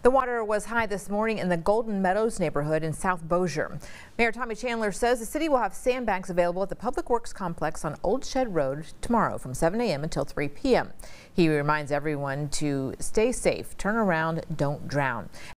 The water was high this morning in the Golden Meadows neighborhood in South Bossier. Mayor Tommy Chandler says the city will have sandbags available at the Public Works Complex on Old Shed Road tomorrow from 7 a.m. until 3 p.m. He reminds everyone to stay safe, turn around, don't drown.